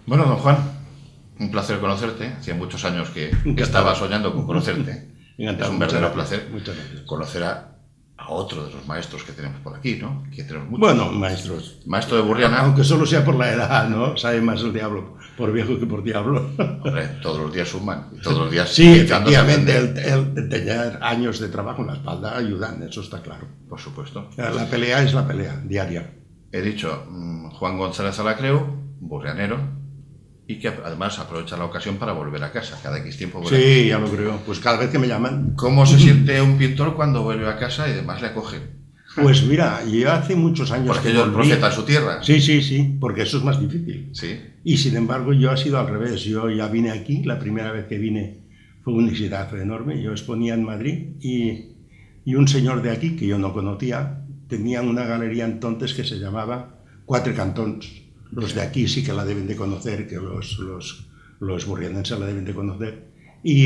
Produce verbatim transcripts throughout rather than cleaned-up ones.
Bueno, don Juan, un placer conocerte. Hacía muchos años que estaba soñando con conocerte. Encantado. Es un verdadero Muchas placer Muchas gracias. conocer a, a otro de los maestros que tenemos por aquí, ¿no? Que tenemos muchos. Bueno, maestros. Maestro de Burriana. Aunque solo sea por la edad, ¿no? Sabe más el diablo por viejo que por diablo. Hombre, todos los días suman. Y todos los días Sí, intentando efectivamente, aprender. el, el tener años de trabajo en la espalda ayudan, eso está claro. Por supuesto. La pelea es la pelea, diaria. He dicho mmm, Juan González Alacreu, burrianero, y que además aprovecha la ocasión para volver a casa cada X tiempo. Vuelve. Sí, ya lo creo. Pues cada vez que me llaman. ¿Cómo se siente un pintor cuando vuelve a casa y además le acogen? Pues mira, yo hace muchos años. Porque yo el profeta en su tierra. Sí, sí, sí, porque eso es más difícil. Sí. Y sin embargo, yo ha sido al revés. Yo ya vine aquí, la primera vez que vine fue un exitazo enorme. Yo exponía en Madrid y, y un señor de aquí, que yo no conocía, tenía una galería entonces que se llamaba Quatre Cantons. Los de aquí sí que la deben de conocer, que los, los, los burrianenses la deben de conocer. Y,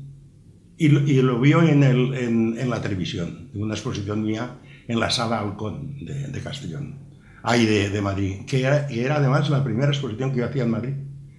y, lo, y lo vio en, el, en, en la televisión, en una exposición mía en la Sala Halcón de, de Castellón, ahí de, de Madrid, que era, que era además la primera exposición que yo hacía en Madrid.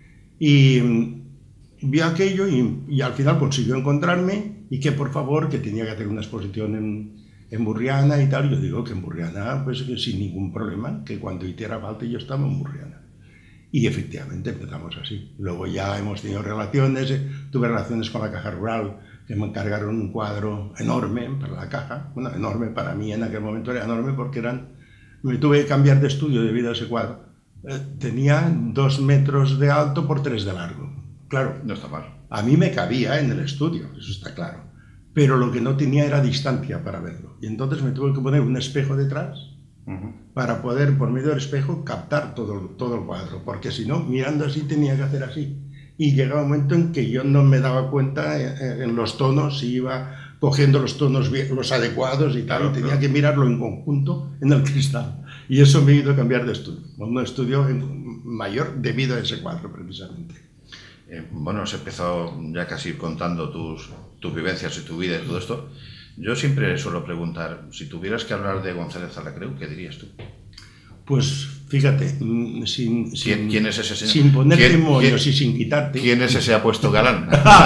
Y vio aquello y, y al final consiguió encontrarme y que por favor, que tenía que hacer una exposición en, en Burriana y tal. Yo digo que en Burriana, pues que sin ningún problema, que cuando hiciera falta yo estaba en Burriana. Y efectivamente empezamos así. Luego ya hemos tenido relaciones, eh, tuve relaciones con la Caja Rural, que me encargaron un cuadro enorme para la caja. Bueno, enorme para mí en aquel momento era enorme porque eran... Me tuve que cambiar de estudio debido a ese cuadro. Eh, tenía dos metros de alto por tres de largo. Claro, no está mal. A mí me cabía en el estudio, eso está claro. Pero lo que no tenía era distancia para verlo. Y entonces me tuve que poner un espejo detrás uh-huh. para poder, por medio del espejo, captar todo, todo el cuadro. Porque si no, mirando así tenía que hacer así. Y llegaba un momento en que yo no me daba cuenta en, en los tonos, si iba cogiendo los tonos bien, los adecuados y tal, claro, y tenía claro. que mirarlo en conjunto en el cristal. Y eso me hizo cambiar de estudio. Un estudio mayor debido a ese cuadro, precisamente. Eh, bueno, has empezado ya casi contando tus, tus vivencias y tu vida y todo esto. Yo siempre suelo preguntar, si tuvieras que hablar de González Alacreu, ¿qué dirías tú? Pues fíjate, sin, ¿Quién, sin, ¿quién es ese señor? sin ponerte ¿Quién, moños quién, y sin quitarte. ¿Quién es ese apuesto galán?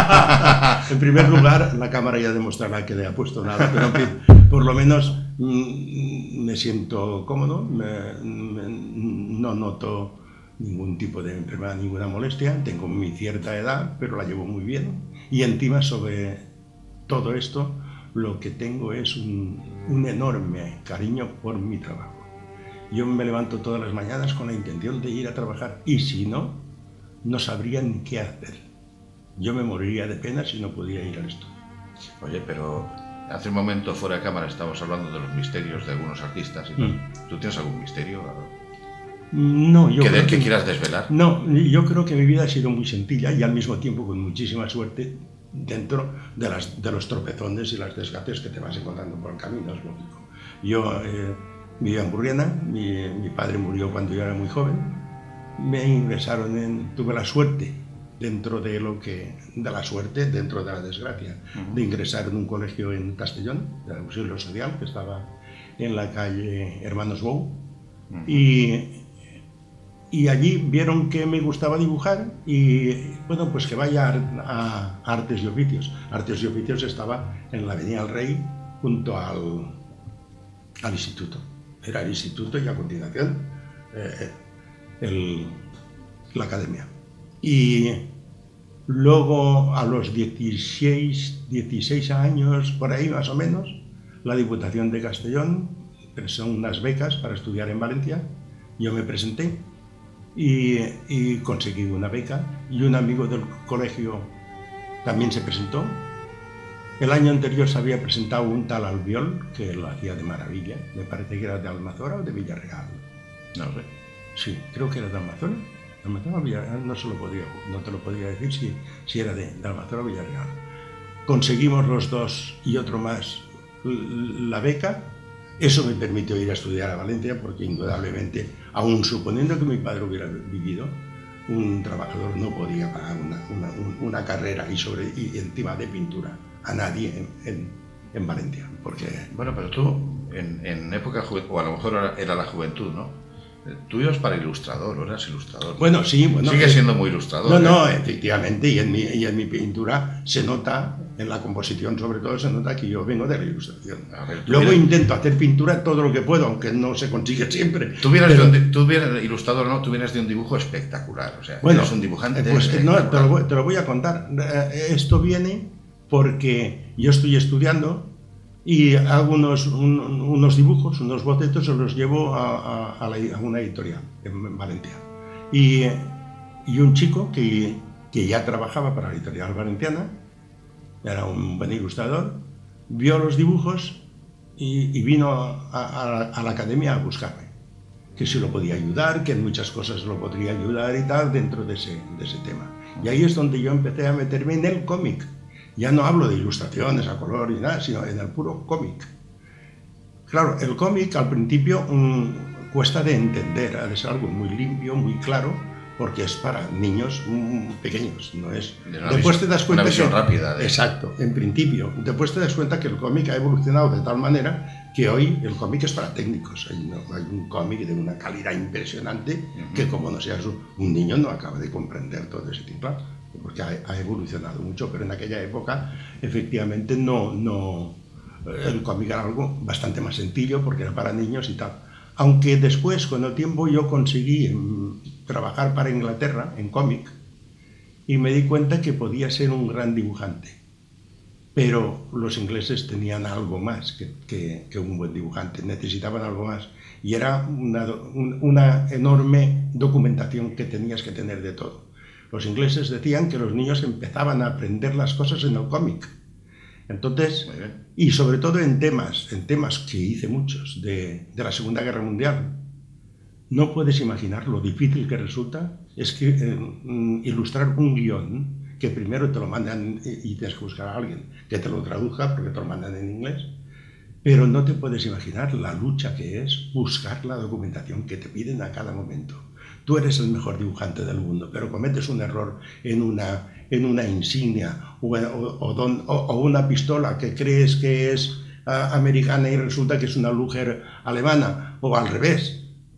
En primer lugar, la cámara ya demostrará que le ha puesto nada, pero en fin, por lo menos mmm, me siento cómodo, me, me, no noto ningún tipo de enfermedad, ninguna molestia, tengo mi cierta edad, pero la llevo muy bien. Y encima, sobre todo esto, lo que tengo es un, un enorme cariño por mi trabajo. Yo me levanto todas las mañanas con la intención de ir a trabajar y si no, no sabría ni qué hacer. Yo me moriría de pena si no podía ir al estudio. Oye, pero hace un momento fuera de cámara estábamos hablando de los misterios de algunos artistas y mm. ¿Tú tienes algún misterio? No, yo ¿Que, creo de, que, que quieras desvelar? No, yo creo que mi vida ha sido muy sencilla y al mismo tiempo con muchísima suerte dentro de, las, de los tropezones y las desgates que te vas encontrando por el camino, es lógico. Yo eh, vivía en Burriana, mi, mi padre murió cuando yo era muy joven, me ingresaron en, tuve la suerte, dentro de lo que, de la suerte, dentro de la desgracia, uh-huh. de ingresar en un colegio en Castellón, del auxilio social, que estaba en la calle Hermanos Bou, uh-huh. y Y allí vieron que me gustaba dibujar y, bueno, pues que vaya a, a Artes y Oficios. Artes y Oficios estaba en la Avenida del Rey, junto al, al instituto. Era el instituto y a continuación eh, el, la academia. Y luego, a los dieciséis, dieciséis años, por ahí más o menos, la Diputación de Castellón presentó unas becas para estudiar en Valencia. Yo me presenté. Y, y conseguí una beca y un amigo del colegio también se presentó. El año anterior se había presentado un tal Albiol que lo hacía de maravilla, me parece que era de Almazora o de Villarreal. No sé. Sí, creo que era de Almazora. De Almazora o Villarreal, no, se lo podía, no te lo podría decir si, si era de, de Almazora o Villarreal. Conseguimos los dos y otro más la beca. Eso me permitió ir a estudiar a Valencia porque indudablemente, aun suponiendo que mi padre hubiera vivido, un trabajador no podía pagar una, una, una carrera y, sobre, y encima de pintura a nadie en, en, en Valencia. Porque... Bueno, pero tú, en, en época juventud, o a lo mejor era la juventud, ¿no? Tú ibas para ilustrador, ¿no eras ilustrador? Bueno, sí, bueno. Sigue siendo muy ilustrador. No, ¿eh? no, efectivamente, y en, mi, y en mi pintura se nota, en la composición sobre todo, se nota que yo vengo de la ilustración. A ver, Luego vienes... intento hacer pintura todo lo que puedo, aunque no se consigue siempre. Tú vienes, pero... de un, tú vienes ilustrador, ¿no? Tú vienes de un dibujo espectacular, o sea, bueno, eres un dibujante pues no, te lo, voy, te lo voy a contar. Esto viene porque yo estoy estudiando y hago unos, un, unos dibujos, unos bocetos, se los llevo a, a, a, la, a una editorial en Valencia. Y, y un chico que, que ya trabajaba para la editorial valenciana, era un buen ilustrador, vio los dibujos y, y vino a, a, a la academia a buscarme, que si lo podía ayudar, que en muchas cosas lo podría ayudar y tal, dentro de ese, de ese tema. Y ahí es donde yo empecé a meterme en el cómic. Ya no hablo de ilustraciones a color y nada, sino en el puro cómic. Claro, el cómic al principio mmm, cuesta de entender, ha de ser algo muy limpio, muy claro, porque es para niños mmm, pequeños, no es... De una después visión, te das cuenta una visión que, rápida. De... Exacto, en principio. Después te das cuenta que el cómic ha evolucionado de tal manera que hoy el cómic es para técnicos. Hay, no, hay un cómic de una calidad impresionante uh-huh. que como no seas un niño no acaba de comprender todo ese tipo, porque ha, ha evolucionado mucho, pero en aquella época efectivamente no, no, el cómic era algo bastante más sencillo porque era para niños y tal. Aunque después, con el tiempo, yo conseguí um, trabajar para Inglaterra en cómic y me di cuenta que podía ser un gran dibujante. Pero los ingleses tenían algo más que, que, que un buen dibujante, necesitaban algo más. Y era una, una enorme documentación que tenías que tener de todo. Los ingleses decían que los niños empezaban a aprender las cosas en el cómic. Entonces, y sobre todo en temas, en temas que hice muchos, de, de la Segunda Guerra Mundial. No puedes imaginar lo difícil que resulta es que, eh, ilustrar un guión que primero te lo mandan y tienes que buscar a alguien que te lo traduzca porque te lo mandan en inglés. Pero no te puedes imaginar la lucha que es buscar la documentación que te piden a cada momento. Tú eres el mejor dibujante del mundo, pero cometes un error en una, en una insignia o, o, o, don, o, o una pistola que crees que es uh, americana y resulta que es una Luger alemana, o al revés.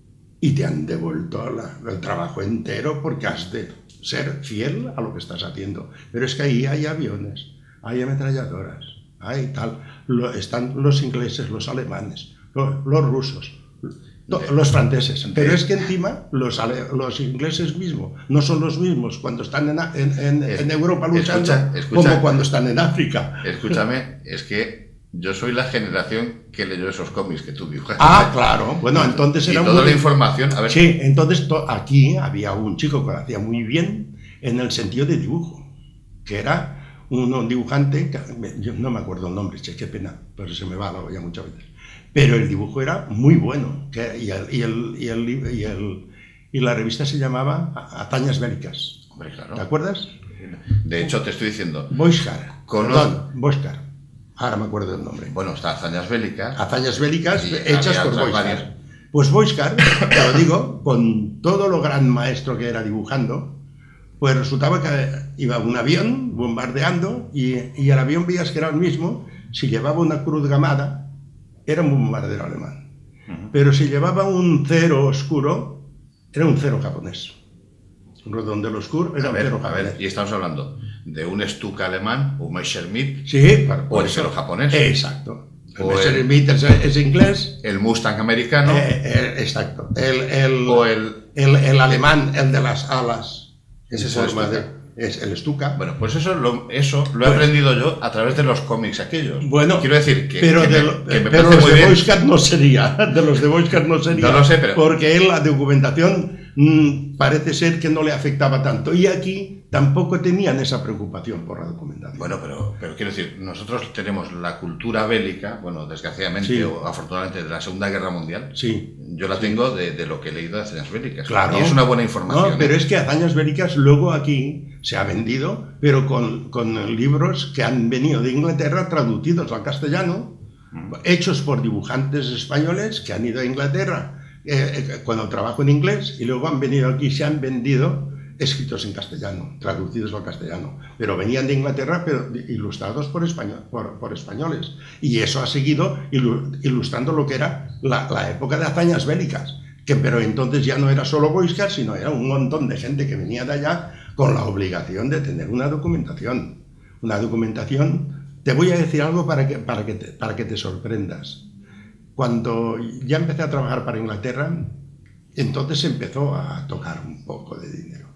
Y te han devuelto la, el trabajo entero porque has de ser fiel a lo que estás haciendo. Pero es que ahí hay aviones, hay ametralladoras, hay tal. Lo, están los ingleses, los alemanes, los, los rusos, no, los franceses. Pero es que encima los, ale, los ingleses mismos no son los mismos cuando están en, en, en, es, en Europa luchando escucha, escucha, como cuando están en África. Escúchame, es que yo soy la generación que leyó esos cómics que tú dibujas. Ah, claro. Bueno, entonces y era toda muy... la información... A ver. Sí, entonces to... aquí había un chico que lo hacía muy bien en el sentido de dibujo, que era un, un dibujante, que, yo no me acuerdo el nombre, che, qué pena, pero se me va la olla muchas veces. Pero el dibujo era muy bueno, que, y, el, y, el, y, el, y, el, y la revista se llamaba Hazañas Bélicas. Hombre, claro. ¿Te acuerdas? De hecho, te estoy diciendo... Boixcar. Con Perdón, Boixcar. Ahora me acuerdo del nombre. Bueno, está Hazañas Bélicas. Hazañas Bélicas hechas por Boixcar. Pues Boixcar, te lo digo, con todo lo gran maestro que era dibujando, pues resultaba que iba un avión bombardeando y, y el avión veías que era el mismo, si llevaba una cruz gamada, era un bombardero alemán. Uh-huh. Pero si llevaba un cero oscuro, era un cero japonés. Un redondel oscuro era a un ver, cero a japonés. ver, y estamos hablando de un Stuka alemán, un Messerschmitt, sí, o el cero japonés. Exacto. El o Messerschmitt es, es inglés. El Mustang americano. Eh, eh, exacto. El, el, o el, el, el alemán, el de las alas. Ese es el Stuka. De, es el Stuka. Bueno, pues eso lo, eso lo he pues, aprendido yo a través de los cómics aquellos. Bueno, quiero decir que, pero que de, me, lo, que me pero parece los muy de bien. Boixcar no sería. De los de Boixcar no sería. No lo sé, pero... Porque él la documentación mmm, parece ser que no le afectaba tanto. Y aquí tampoco tenían esa preocupación por la documentación. Bueno, pero, pero quiero decir, nosotros tenemos la cultura bélica, bueno, desgraciadamente sí. o afortunadamente de la Segunda Guerra Mundial. Sí. Yo la tengo de, de lo que he leído de Hazañas Bélicas. Claro. Y es una buena información. No, pero ¿eh? es que Hazañas Bélicas luego aquí se ha vendido, pero con, con libros que han venido de Inglaterra traducidos al castellano, mm. hechos por dibujantes españoles que han ido a Inglaterra eh, cuando trabajo en inglés y luego han venido aquí y se han vendido escritos en castellano, traducidos al castellano, pero venían de Inglaterra, pero ilustrados por, español, por, por españoles. Y eso ha seguido ilustrando lo que era la, la época de Hazañas Bélicas, que, pero entonces ya no era solo Boixcar, sino era un montón de gente que venía de allá con la obligación de tener una documentación. Una documentación, te voy a decir algo para que, para que, te, para que te sorprendas. Cuando ya empecé a trabajar para Inglaterra, entonces empezó a tocar un poco de dinero.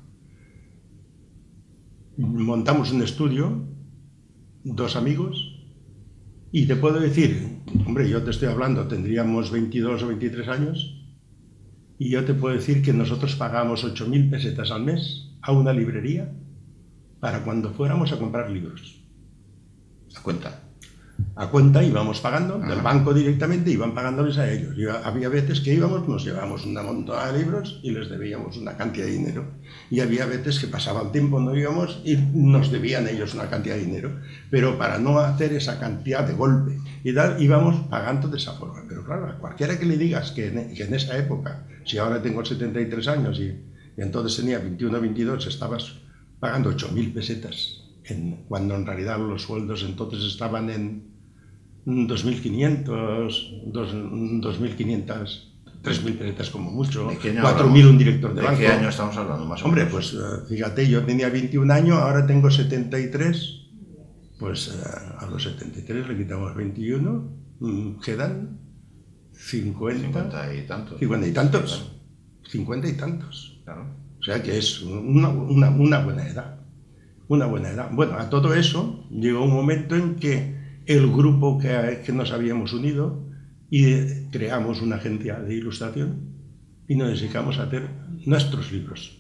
Montamos un estudio, dos amigos, y te puedo decir, hombre, yo te estoy hablando, tendríamos veintidós o veintitrés años, y yo te puedo decir que nosotros pagamos ocho mil pesetas al mes a una librería para cuando fuéramos a comprar libros. ¿A cuenta? A cuenta íbamos pagando, ah. del banco directamente, iban pagándoles a ellos. Y había veces que íbamos, nos llevábamos una montada de libros y les debíamos una cantidad de dinero. Y había veces que pasaba el tiempo, no íbamos y nos debían ellos una cantidad de dinero. Pero para no hacer esa cantidad de golpe y tal, íbamos pagando de esa forma. Pero claro, a cualquiera que le digas que en, que en esa época, si ahora tengo setenta y tres años y, y entonces tenía veintiuno o veintidós, estabas pagando ocho mil pesetas, en, cuando en realidad los sueldos entonces estaban en dos mil quinientos, dos mil quinientas, tres mil pesetas como mucho, cuatro mil un director de, ¿De banco. ¿De qué año estamos hablando más o Hombre, menos? pues fíjate, yo tenía veintiún años, ahora tengo setenta y tres, pues a los setenta y tres le quitamos veintiuno, quedan cincuenta, cincuenta y tantos. cincuenta y tantos, cincuenta y tantos. Claro. O sea que es una, una, una buena edad, una buena edad. Bueno, a todo eso llegó un momento en que el grupo que, que nos habíamos unido y creamos una agencia de ilustración y nos dedicamos a hacer nuestros libros.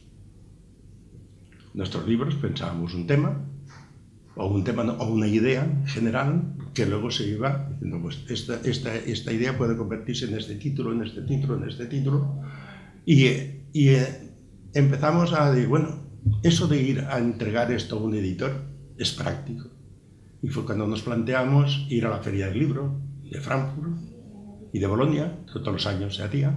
Nuestros libros pensábamos un tema o, un tema, o una idea general que luego se iba diciendo, pues esta, esta, esta idea puede convertirse en este título, en este título, en este título. Y, y empezamos a decir, bueno, eso de ir a entregar esto a un editor es práctico. Y fue cuando nos planteamos ir a la Feria del Libro de Frankfurt y de Bolonia, que todos los años se hacía,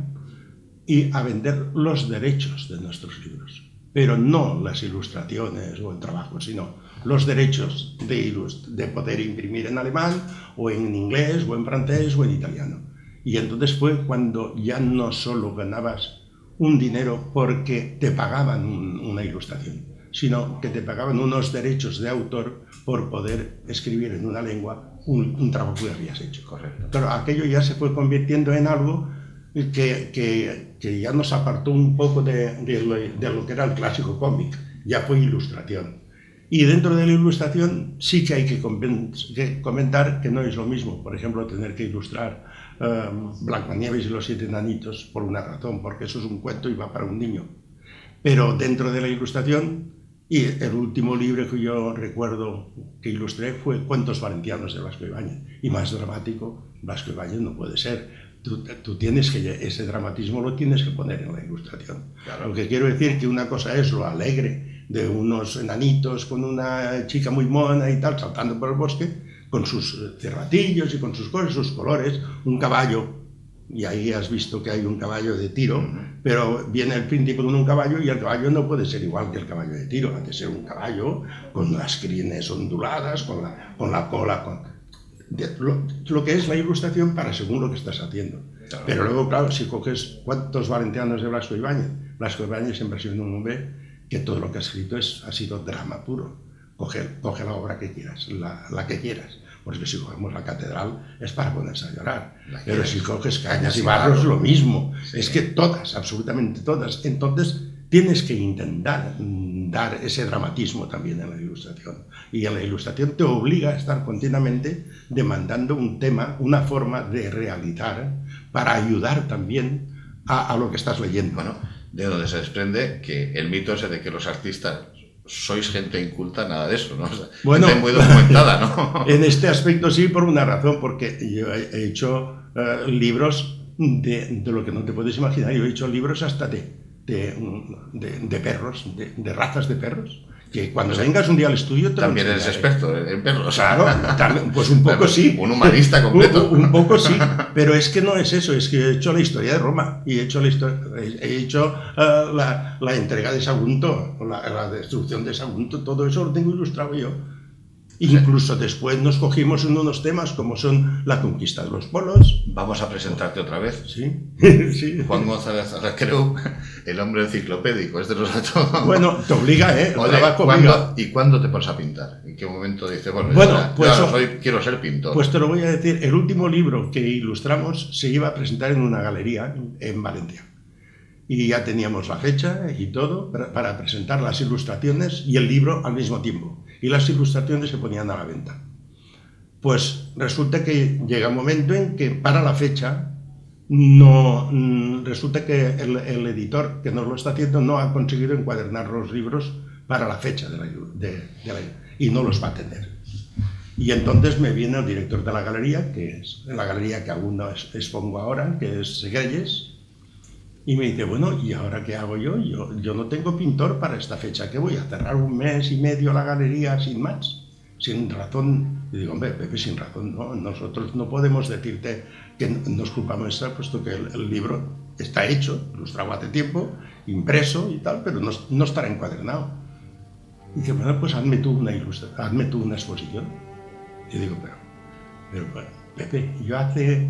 y a vender los derechos de nuestros libros. Pero no las ilustraciones o el trabajo, sino los derechos de, de poder imprimir en alemán, o en inglés, o en francés, o en italiano. Y entonces fue cuando ya no solo ganabas un dinero porque te pagaban un, una ilustración, sino que te pagaban unos derechos de autor por poder escribir en una lengua un, un trabajo que habías hecho. Correcto. Pero aquello ya se fue convirtiendo en algo que, que, que ya nos apartó un poco de, de, lo, de lo que era el clásico cómic, ya fue ilustración. Y dentro de la ilustración sí que hay que comentar que no es lo mismo, por ejemplo, tener que ilustrar um, Blancanieves y los siete enanitos por una razón, porque eso es un cuento y va para un niño. Pero dentro de la ilustración, y el último libro que yo recuerdo que ilustré fue Cuentos Valencianos de Blasco Ibáñez, y más dramático Blasco Ibáñez no puede ser. Tú, tú tienes que, ese dramatismo lo tienes que poner en la ilustración. Claro. Lo que quiero decir que una cosa es lo alegre de unos enanitos con una chica muy mona y tal, saltando por el bosque, con sus cervatillos y con sus cosas, sus colores, un caballo, y ahí has visto que hay un caballo de tiro, uh-huh. Pero viene el príncipe con un caballo y el caballo no puede ser igual que el caballo de tiro, ha de ser un caballo con las crines onduladas, con la, con la cola, con... Lo, lo que es la ilustración para según lo que estás haciendo. Claro. Pero luego, claro, si coges Cuentos Valencianos de Blasco Ibáñez, Blasco Ibáñez siempre ha sido un hombre que todo lo que ha escrito es, ha sido drama puro. Coge, coge la obra que quieras, la, la que quieras. Porque si cogemos La Catedral es para ponerse a llorar. Pero si coges Cañas y Barros, lo mismo. Sí. Es que todas, absolutamente todas. Entonces tienes que intentar dar ese dramatismo también en la ilustración. Y en la ilustración te obliga a estar continuamente demandando un tema, una forma de realizar para ayudar también a, a lo que estás leyendo. Bueno, de donde se desprende que el mito ese de que los artistas sois gente inculta, nada de eso, ¿no? O sea, bueno, gente muy documentada, ¿no? En este aspecto sí, por una razón, porque yo he hecho uh, libros de, de lo que no te puedes imaginar. Yo he hecho libros hasta de, de, de, de perros, de, de razas de perros, que cuando vengas un día al estudio te también eres experto en perros. Claro, también, pues un poco sí. Un humanista completo. Un, un poco sí, pero es que no es eso, es que he hecho la historia de Roma y he hecho la, historia, he hecho uh, la, la entrega de Sagunto, la, la destrucción de Sagunto, todo eso lo tengo ilustrado yo. Incluso después nos cogimos en unos temas como son la conquista de los polos. Vamos a presentarte otra vez. Sí, sí. Juan González Arracreu, el hombre enciclopédico, este lo sabe todo. Bueno, te obliga, ¿eh? El Oye, trabajo ¿cuándo, obliga. ¿y cuándo te pones a pintar? ¿En qué momento dices, bueno, Bueno, ya, pues ya eso- soy- quiero ser pintor? Pues te lo voy a decir, el último libro que ilustramos se iba a presentar en una galería en Valencia. Y ya teníamos la fecha y todo para, para presentar las ilustraciones y el libro al mismo tiempo. Y las ilustraciones se ponían a la venta. Pues resulta que llega un momento en que para la fecha no mm, resulta que el, el editor que nos lo está haciendo no ha conseguido encuadernar los libros para la fecha de la, de, de la, y no los va a tener. Y entonces me viene el director de la galería, que es la galería que aún no es- expongo ahora, que es Segrelles, y me dice, bueno, ¿y ahora qué hago yo? Yo, yo no tengo pintor para esta fecha, ¿qué voy a cerrar un mes y medio la galería sin más? Sin razón. Y digo, hombre, Pepe, sin razón, no, nosotros no podemos decirte que no es culpa nuestra, puesto que el, el libro está hecho, ilustrado hace tiempo, impreso y tal, pero no, no estará encuadernado. Y dice, bueno, pues hazme tú una ilustra, hazme tú una exposición. Y digo, pero, pero bueno, Pepe, yo hace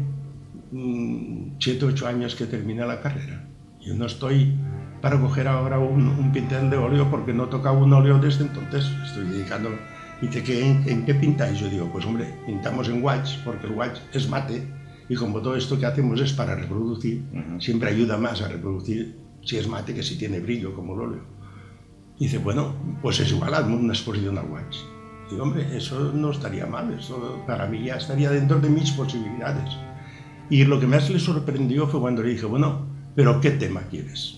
mm, siete o ocho años que terminé la carrera. Yo no estoy para coger ahora un, un pincel de óleo porque no tocaba un óleo desde entonces. Estoy dedicando. Y dice, ¿qué, en, ¿en qué pintáis? Yo digo, pues hombre, pintamos en wax porque el wax es mate y como todo esto que hacemos es para reproducir, Ujú. siempre ayuda más a reproducir si es mate que si tiene brillo como el óleo. Y dice, bueno, pues es igual, hazme una exposición al wax. Digo, hombre, eso no estaría mal, eso para mí ya estaría dentro de mis posibilidades. Y lo que más le sorprendió fue cuando le dije, bueno, pero ¿qué tema quieres?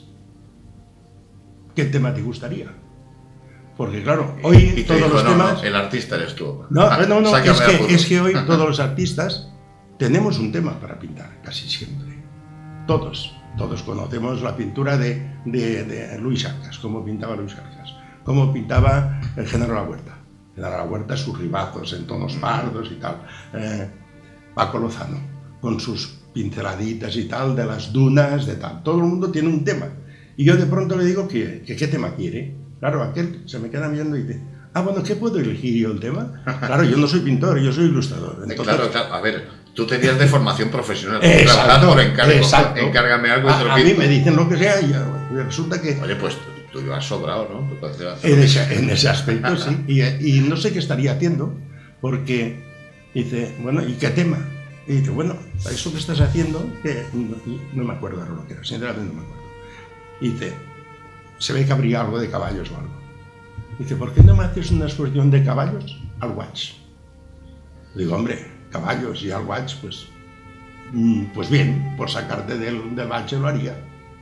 ¿Qué tema te gustaría? Porque claro, hoy Y te todos dijo, los no, temas... no, el artista eres tú. No, no, no, Sácame es a que, fútbol. es que hoy todos los artistas tenemos un tema para pintar, casi siempre. Todos, todos conocemos la pintura de, de, de Luis Arcas, cómo pintaba Luis Arcas, cómo pintaba el Genaro La Huerta. Genaro La Huerta, sus ribazos en tonos pardos y tal. Eh, Paco Lozano, con sus pinceladitas y tal, de las dunas, de tal. Todo el mundo tiene un tema. Y yo de pronto le digo que, que qué tema quiere. Claro, aquel se me queda mirando y dice, ah, bueno, ¿qué puedo elegir yo el tema? Claro, yo no soy pintor, yo soy ilustrador. Entonces, Claro, claro, a ver, tú tenías de formación profesional, Exacto, trabajas por encargo, exacto. encárgame algo y te lo a, a mí pinto. me dicen lo que sea y ya, resulta que Oye, pues tú ibas sobrado, ¿no? Tú puedes hacer en lo que ese, sea. en ese aspecto sí. Y, y no sé qué estaría haciendo, porque dice, bueno, ¿y qué tema? Y dice, bueno, eso que estás haciendo, que no, no me acuerdo ahora lo que era, sinceramente no me acuerdo. Y dice, se ve que habría algo de caballos o algo. Dice, ¿por qué no me haces una exposición de caballos al watch? Digo, hombre, caballos y al watch, pues, mm, pues bien, por sacarte del, del bache lo haría.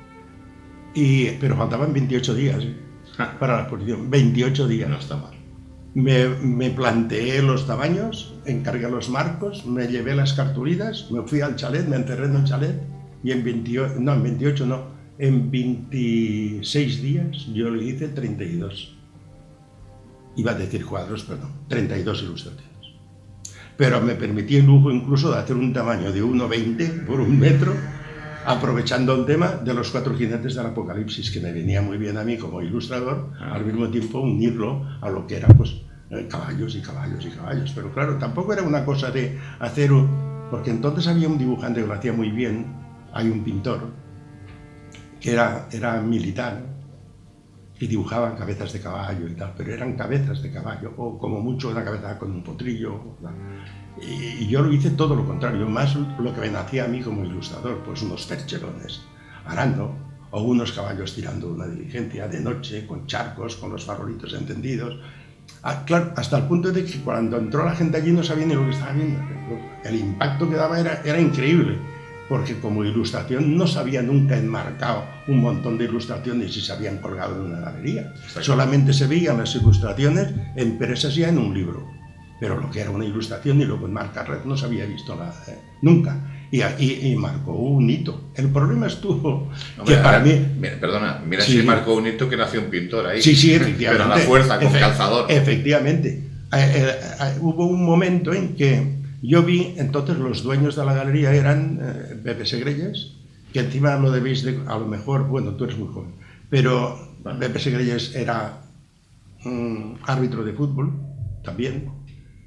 Y, pero faltaban veintiocho días ¿eh? para la exposición, veintiocho días. No está mal. Me, me planteé los tamaños, encargué los marcos, me llevé las cartulinas, me fui al chalet, me encerré en un chalet y en veintiocho, no, en veintiocho no, en veintiséis días yo le hice treinta y dos. Iba a decir cuadros, perdón, treinta y dos ilustraciones. Pero me permití el lujo incluso de hacer un tamaño de uno veinte por un metro, aprovechando el tema de los cuatro jinetes del Apocalipsis, que me venía muy bien a mí como ilustrador, Ah. al mismo tiempo unirlo a lo que era pues eh, caballos y caballos y caballos. Pero claro, tampoco era una cosa de hacer un... Porque entonces había un dibujante que lo hacía muy bien, hay un pintor, que era, era militar, y dibujaban cabezas de caballo y tal, pero eran cabezas de caballo, o como mucho una cabeza con un potrillo. Y, y yo lo hice todo lo contrario, más lo que me nacía a mí como ilustrador, pues unos fercherones arando, o unos caballos tirando una diligencia de noche, con charcos, con los farolitos encendidos. Ah, claro, hasta el punto de que cuando entró la gente allí no sabía ni lo que estaba viendo. El impacto que daba era, era increíble, porque como ilustración no se había nunca enmarcado un montón de ilustraciones y se habían colgado en una galería. Exacto. Solamente se veían las ilustraciones impresas ya en un libro. Pero lo que era una ilustración y luego enmarcar red no se había visto nada, eh, nunca. Y, y, y marcó un hito. El problema estuvo Hombre, que para ahora, mí... Mira, perdona, mira Sí. si marcó un hito que nació un pintor ahí. Sí, sí, efectivamente. Pero a la fuerza, con Efe- calzador. Efectivamente. Eh, eh, eh, hubo un momento en que yo vi, entonces los dueños de la galería eran eh, Pepe Segrelles, que encima lo debéis de, a lo mejor, bueno, tú eres muy joven, pero Pepe Segrelles era mm, árbitro de fútbol también,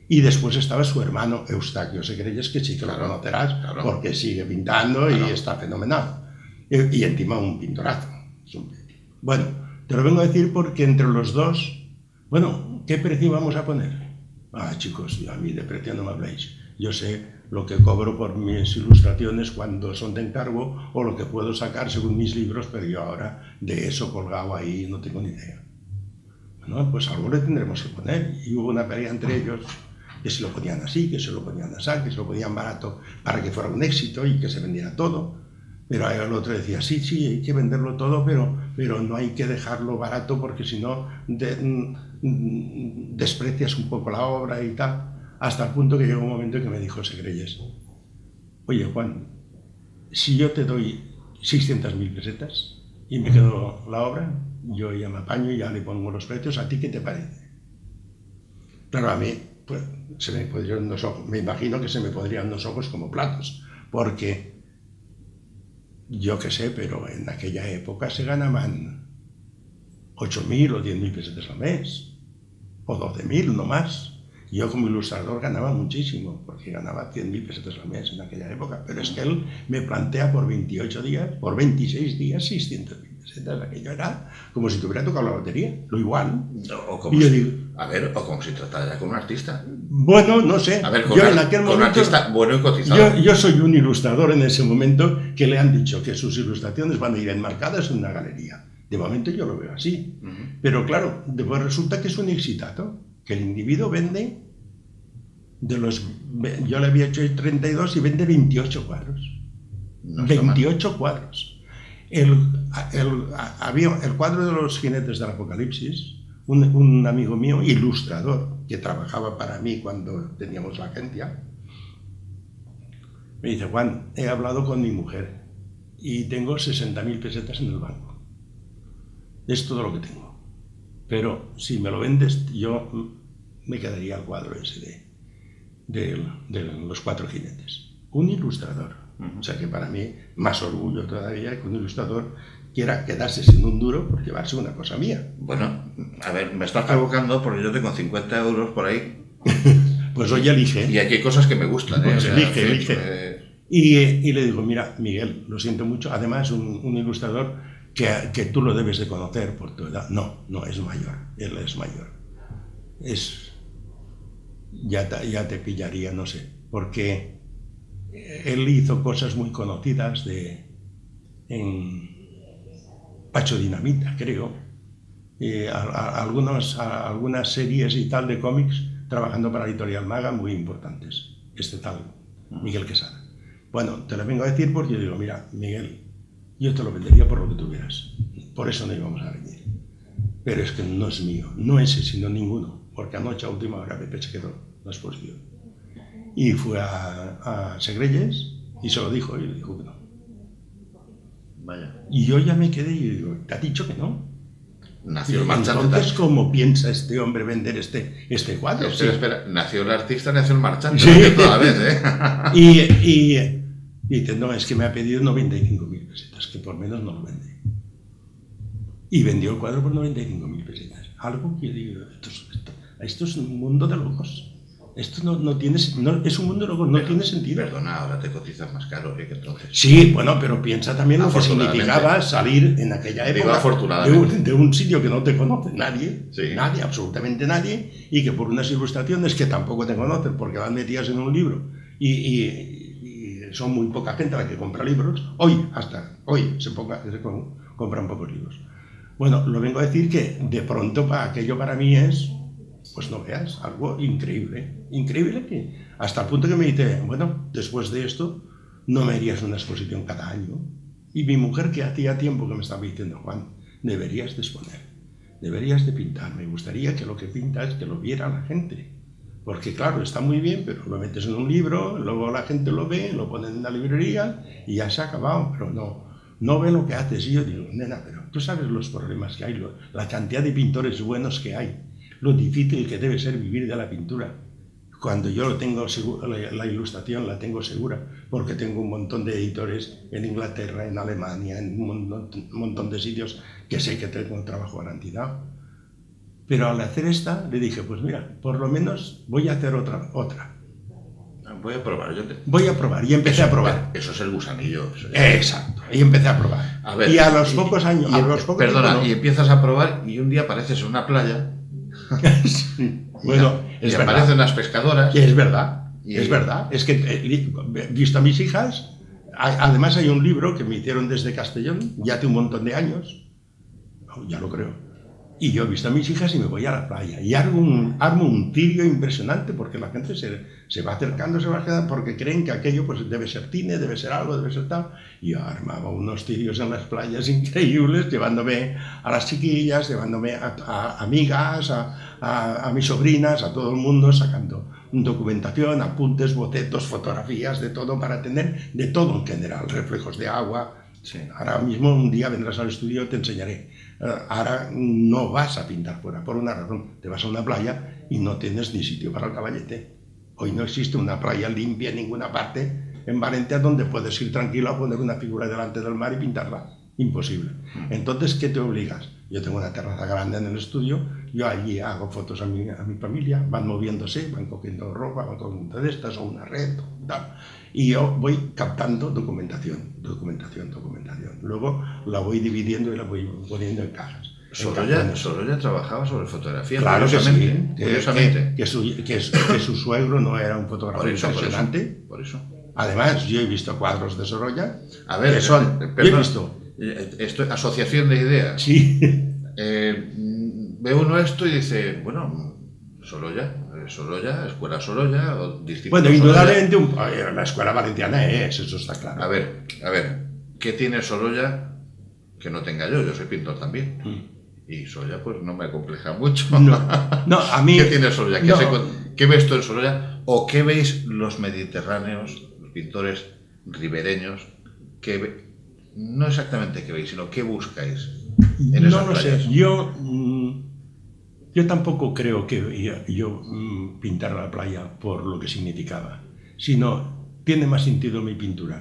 Y después estaba su hermano Eustaquio Segrelles, que sí que claro, lo conocerás, claro. porque sigue pintando claro. y está fenomenal. Y, y encima un pintorazo. Bueno, te lo vengo a decir porque entre los dos, bueno, ¿qué precio vamos a poner? Ah, chicos, a mí de precio no me habléis. Yo sé lo que cobro por mis ilustraciones cuando son de encargo o lo que puedo sacar según mis libros, pero yo ahora de eso colgado ahí no tengo ni idea. Bueno, pues algo le tendremos que poner. Y hubo una pelea entre ellos que se lo ponían así, que se lo ponían así, que se lo ponían barato para que fuera un éxito y que se vendiera todo. Pero el otro decía, sí, sí, hay que venderlo todo, pero, pero no hay que dejarlo barato porque si no de, desprecias un poco la obra y tal. Hasta el punto que llegó un momento que me dijo Segrelles, oye Juan, si yo te doy seiscientas mil pesetas y me quedo la obra, yo ya me apaño y ya le pongo los precios, ¿a ti qué te parece? Claro, a mí pues, se me, podrían los ojos, me imagino que se me podrían los ojos como platos, porque yo qué sé, pero en aquella época se ganaban ocho mil o diez mil pesetas al mes, o doce mil, no más. Yo como ilustrador ganaba muchísimo, porque ganaba cien mil pesetas al mes en aquella época, pero es que él me plantea por veintiocho días, por veintiséis días, seiscientas mil pesetas. Aquello era como si te hubiera tocado la lotería, lo igual. O como y yo si, digo, a ver, o como si tratara con un artista. Bueno, no sé. A ver, con, yo un, en aquel con momento, un artista bueno y cotizado. Yo, yo soy un ilustrador en ese momento que le han dicho que sus ilustraciones van a ir enmarcadas en una galería. De momento yo lo veo así. Uh-huh. Pero claro, después resulta que es un exitato, que el individuo vende de los... Yo le había hecho treinta y dos y vende veintiocho cuadros. No veintiocho cuadros. El, el, había el cuadro de los jinetes del Apocalipsis, un, un amigo mío, ilustrador, que trabajaba para mí cuando teníamos la agencia, me dice, Juan, he hablado con mi mujer y tengo sesenta mil pesetas en el banco. Es todo lo que tengo. Pero si me lo vendes, yo me quedaría el cuadro ese de, de, de los cuatro jinetes. Un ilustrador. Uh-huh. O sea que para mí, más orgullo todavía que un ilustrador quiera quedarse sin un duro por llevarse una cosa mía. Bueno, a ver, me estás provocando porque yo tengo cincuenta euros por ahí. Pues hoy elige. Y aquí hay cosas que me gustan. ¿eh? Pues o sea, elige, sí, elige. Eh... Y, y le digo, mira, Miguel, lo siento mucho. Además, un, un ilustrador que, que tú lo debes de conocer por tu edad. No, no, es mayor. Él es mayor. Es... Ya te, ya te pillaría, no sé. Porque él hizo cosas muy conocidas de... En Pacho Dinamita, creo. Y a, a, algunos, a, algunas series y tal de cómics trabajando para Editorial Maga muy importantes. Este tal Miguel Quesada. Bueno, te lo vengo a decir porque yo digo, mira, Miguel, yo te lo vendería por lo que tuvieras. Por eso no íbamos a venir. Pero es que no es mío, no ese, sino ninguno. Porque anoche a última hora Pepe se quedó la exposición. Y fue a, a Segrelles y se lo dijo y le dijo que no. Vaya. Y yo ya me quedé y digo, ¿te ha dicho que no? Nació el marchante. Entonces, ¿cómo piensa este hombre vender este, este cuadro? Espera, sí. espera, nació el artista, nació el marchante. Sí. Toda vez, ¿eh? y, y, y dice, no, es que me ha pedido noventa y cinco mil pesetas, que por menos no lo vende. Y vendió el cuadro por noventa y cinco mil pesetas. Algo que digo, esto, esto, esto es un mundo de locos. Esto no, no tiene, no, es un mundo de locos, no pero, tiene sentido. Perdona, ahora te cotizas más caro ¿eh? que entonces. Sí, bueno, pero piensa también lo que significaba salir en aquella época Digo, afortunadamente. De, un, de un sitio que no te conoce nadie, sí. nadie, absolutamente nadie, y que por unas ilustraciones que tampoco te conocen porque van metidas en un libro y, y, y son muy poca gente la que compra libros, hoy, hasta hoy, se, ponga, se compran pocos libros. Bueno, lo vengo a decir que de pronto para aquello para mí es... Pues no veas, algo increíble, increíble que hasta el punto que me dice, bueno, después de esto no me harías una exposición cada año. Y mi mujer, que hacía tiempo que me estaba diciendo, Juan, deberías de exponer, deberías de pintar, me gustaría que lo que pintas, que lo viera la gente. Porque claro, está muy bien, pero lo metes en un libro, luego la gente lo ve, lo ponen en la librería y ya se ha acabado, pero no, no ve lo que haces. Y yo digo, nena, pero tú sabes los problemas que hay, la cantidad de pintores buenos que hay. Lo difícil que debe ser vivir de la pintura. Cuando yo lo tengo seguro, la, la ilustración la tengo segura, porque tengo un montón de editores en Inglaterra, en Alemania, en un montón, un montón de sitios que sé que tengo un trabajo garantizado. Pero al hacer esta, le dije, pues mira, por lo menos voy a hacer otra. otra. Voy a probar. Yo te... Voy a probar. Y empecé eso, a probar. Eso es el gusanillo. Eso Exacto. Y empecé a probar. A ver, y a los y, pocos años... Y, a los pocos perdona, tiempo, ¿no? y empiezas a probar y un día apareces en una playa. Sí. Bueno, y, es y verdad. aparecen unas pescadoras. Y es verdad. Y... Es verdad. Es que he visto a mis hijas... Además hay un libro que me hicieron desde Castellón, ya hace un montón de años, ya lo creo, y yo he visto a mis hijas y me voy a la playa y armo un, armo un tirio impresionante porque la gente se, se va acercando, se va quedando porque creen que aquello pues debe ser cine, debe ser algo, debe ser tal. Y yo armaba unos tirios en las playas increíbles, llevándome a las chiquillas, llevándome a, a amigas, a, a, a mis sobrinas, a todo el mundo, sacando documentación, apuntes, bocetos, fotografías, de todo, para tener de todo en general, reflejos de agua. Sí. Ahora mismo un día vendrás al estudio y te enseñaré. Ahora no vas a pintar fuera, por una razón. Te vas a una playa y no tienes ni sitio para el caballete. Hoy no existe una playa limpia en ninguna parte en Valencia donde puedes ir tranquilo a poner una figura delante del mar y pintarla. Imposible. Entonces, ¿qué te obligas? Yo tengo una terraza grande en el estudio, yo allí hago fotos a mi, a mi familia, van moviéndose, van cogiendo ropa, van cogiendo de estas o una red, tal. Y yo voy captando documentación, documentación, documentación. Luego la voy dividiendo y la voy poniendo en cajas. Sorolla, Sorolla trabajaba sobre fotografía. Claro que sí, curiosamente. Que, que, su, que, que su suegro no era un fotógrafo por eso, impresionante. Por eso, por eso. Además, yo he visto cuadros de Sorolla. A ver, que son, perdón, yo he visto. Esto, asociación de ideas. Sí. Eh, ve uno esto y dice, bueno, Sorolla, Sorolla, Escuela Sorolla, o Discípulo Bueno, indudablemente un, la Escuela Valenciana es, eso está claro. A ver, a ver, ¿qué tiene Sorolla que no tenga yo? Yo soy pintor también. Mm. Y Sorolla pues no me acompleja mucho. No, no a mí... ¿Qué tiene Sorolla? ¿Qué, no. se, ¿Qué ves tú en Sorolla? ¿O qué veis los mediterráneos, los pintores ribereños, que no exactamente qué veis, sino qué buscáis en esas No lo playas? sé, yo, yo tampoco creo que yo, yo pintara la playa por lo que significaba, sino tiene más sentido mi pintura.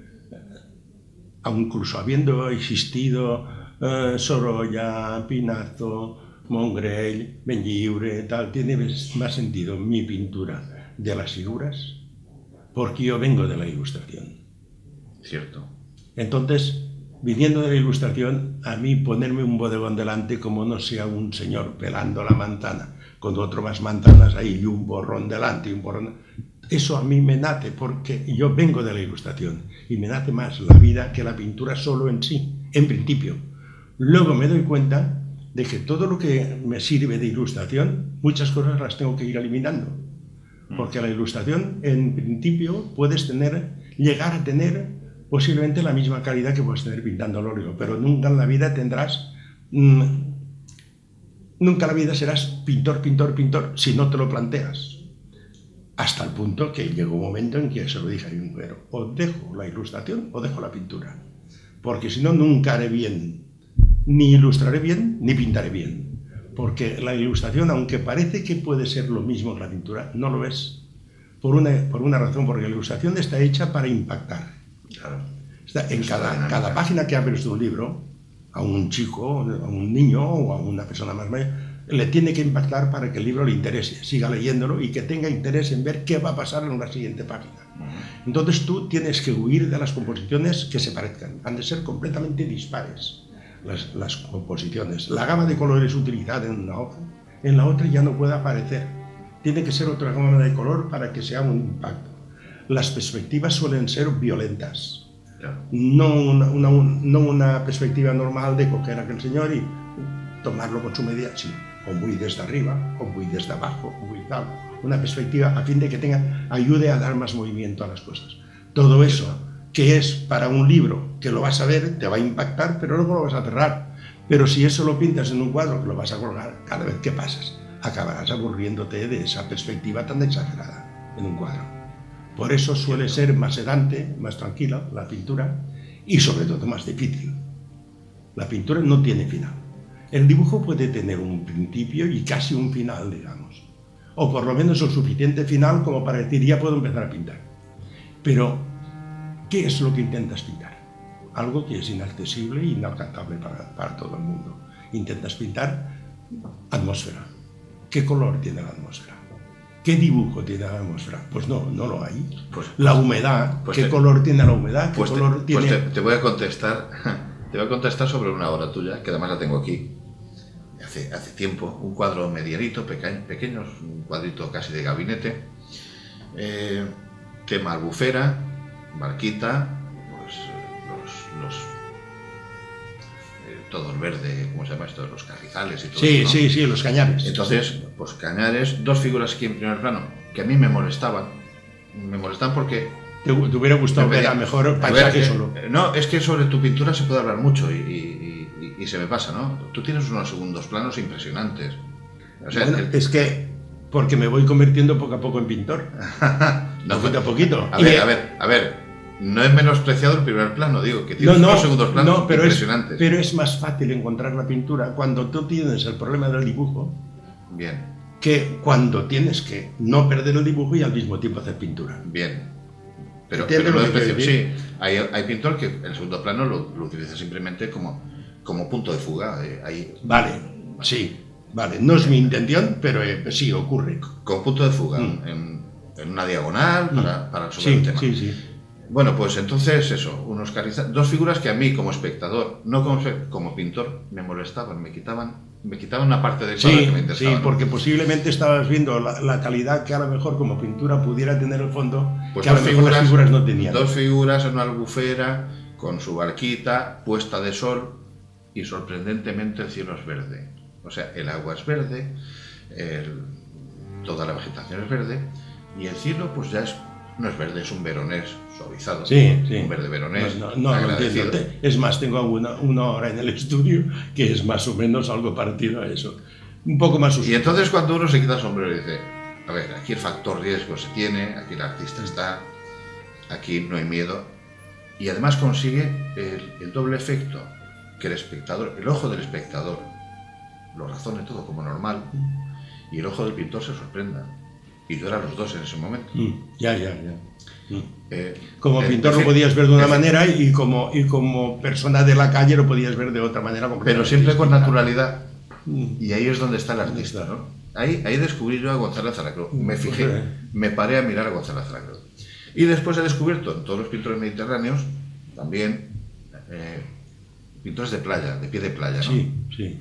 Aun incluso habiendo existido eh, Sorolla, Pinazo, Mongrell, Benlliure, tal, tiene más sentido mi pintura de las figuras, porque yo vengo de la ilustración. Cierto. Entonces, viniendo de la ilustración, a mí ponerme un bodegón delante como no sea un señor pelando la manzana, con otro más manzanas ahí y un borrón delante y un borrón... Eso a mí me nace porque yo vengo de la ilustración y me nace más la vida que la pintura solo en sí, en principio. Luego me doy cuenta de que todo lo que me sirve de ilustración, muchas cosas las tengo que ir eliminando. Porque la ilustración, en principio, puedes tener, llegar a tener posiblemente la misma calidad que puedes tener pintando al óleo, pero nunca en la vida tendrás, mmm, nunca en la vida serás pintor, pintor, pintor, si no te lo planteas. Hasta el punto que llegó un momento en que se lo dije a mi mujer, o dejo la ilustración o dejo la pintura, porque si no nunca haré bien, ni ilustraré bien, ni pintaré bien, porque la ilustración, aunque parece que puede ser lo mismo que la pintura, no lo es, por una, por una razón, porque la ilustración está hecha para impactar. Claro. Está en cada, cada página que abres de un libro, a un chico, a un niño o a una persona más mayor, le tiene que impactar para que el libro le interese, siga leyéndolo y que tenga interés en ver qué va a pasar en la siguiente página. Entonces tú tienes que huir de las composiciones que se parezcan, han de ser completamente dispares las, las composiciones. La gama de colores utilizada en una hoja, en la otra ya no puede aparecer. Tiene que ser otra gama de color para que sea un impacto. Las perspectivas suelen ser violentas, no una, una, no una perspectiva normal de coger a aquel señor y tomarlo con su medida, sí, o muy desde arriba, o muy desde abajo, o muy tal. Una perspectiva a fin de que tenga, ayude a dar más movimiento a las cosas. Todo eso, que es para un libro, que lo vas a ver, te va a impactar, pero luego lo vas a cerrar. Pero si eso lo pintas en un cuadro, que lo vas a colgar, cada vez que pasas, acabarás aburriéndote de esa perspectiva tan exagerada en un cuadro. Por eso suele ser más sedante, más tranquila la pintura y sobre todo más difícil. La pintura no tiene final. El dibujo puede tener un principio y casi un final, digamos. O por lo menos el suficiente final como para decir, ya puedo empezar a pintar. Pero, ¿qué es lo que intentas pintar? Algo que es inaccesible e inalcanzable para, para todo el mundo. Intentas pintar atmósfera. ¿Qué color tiene la atmósfera? ¿Qué dibujo tiene la atmósfera? Pues no, no lo hay. Pues, la humedad, pues ¿qué te, color tiene la humedad? ¿Qué pues color te, tiene...? Pues te, te voy a contestar, te voy a contestar sobre una obra tuya, que además la tengo aquí, hace, hace tiempo, un cuadro medianito, pequeño, pequeño, un cuadrito casi de gabinete, eh, tema albufera, barquita, pues los... los todo el verde, ¿cómo se llama esto? Los carrizales y todo sí, eso, ¿no? Sí, sí, los cañares. Entonces, pues cañares, dos figuras aquí en primer plano, que a mí me molestaban. Me molestaban porque... ¿Te, te hubiera gustado ver a mejor paisaje ver, solo? Eh, no, es que sobre tu pintura se puede hablar mucho y, y, y, y se me pasa, ¿no? Tú tienes unos segundos planos impresionantes. O sea, bueno, el... es que porque me voy convirtiendo poco a poco en pintor. no, poquito a poquito. A ver, me... a ver, a ver. No es menospreciado el primer plano, digo, que tienes no, no, unos segundos planos no, pero impresionantes. Es, pero es más fácil encontrar la pintura cuando tú tienes el problema del dibujo. Bien. Que cuando tienes que no perder el dibujo y al mismo tiempo hacer pintura. Bien. Pero, pero no es sí, hay, hay pintor que el segundo plano lo, lo utiliza simplemente como, como punto de fuga. Eh, hay, vale, sí, vale. No es mi intención, pero eh, sí ocurre. Como punto de fuga, mm. en, en una diagonal para, mm. para resolver sí, un tema. Sí, sí. Bueno, pues entonces eso, unos carrizales, dos figuras que a mí como espectador, no como, como pintor, me molestaban, me quitaban, me quitaban una parte del cuadro sí, que me interesaba. Sí, porque posiblemente estabas viendo la, la calidad que a lo mejor como pintura pudiera tener el fondo, pues que a lo mejor figuras, las figuras no tenían. Dos figuras en una albufera, con su barquita, puesta de sol, y sorprendentemente el cielo es verde. O sea, el agua es verde, el, toda la vegetación es verde, y el cielo pues ya es... No es verde, es un veronés suavizado. Sí, sí. Un verde veronés. No, no, no lo entiendo. Es más, tengo una, una hora en el estudio que es más o menos algo parecido a eso. Un poco más oscuro. Y entonces cuando uno se quita el sombrero y dice, a ver, aquí el factor riesgo se tiene, aquí el artista está, aquí no hay miedo. Y además consigue el, el doble efecto, que el espectador, el ojo del espectador, lo razone todo como normal, y el ojo del pintor se sorprenda. Y lloran los dos en ese momento. Mm, ya, ya, ya. Mm. Eh, como eh, pintor eh, lo podías ver de una eh, manera y como, y como persona de la calle lo podías ver de otra manera. Pero siempre con naturalidad. Mm. Y ahí es donde está el artista, ¿no? Ahí, ahí descubrí yo a Gonzalo Zaracruz. Me fijé, me paré a mirar a Gonzalo Zaracruz. Y después he descubierto en todos los pintores mediterráneos también eh, pintores de playa, de pie de playa, ¿no? Sí, sí.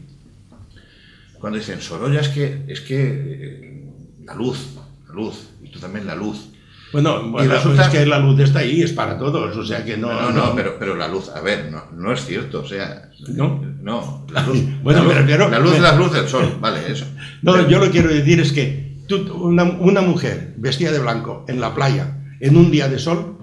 Cuando dicen Sorolla es que, es que eh, la luz, luz, y tú también la luz. Bueno, bueno resulta... es que la luz está ahí, es para todos, o sea que no... No, no, no pero, pero la luz, a ver, no, no es cierto, o sea... ¿No? No, la luz, bueno, la luz, pero, pero, la luz pero, es la luz del sol, vale, eso. No, pero, yo lo que quiero decir es que tú, una, una mujer vestida de blanco en la playa, en un día de sol,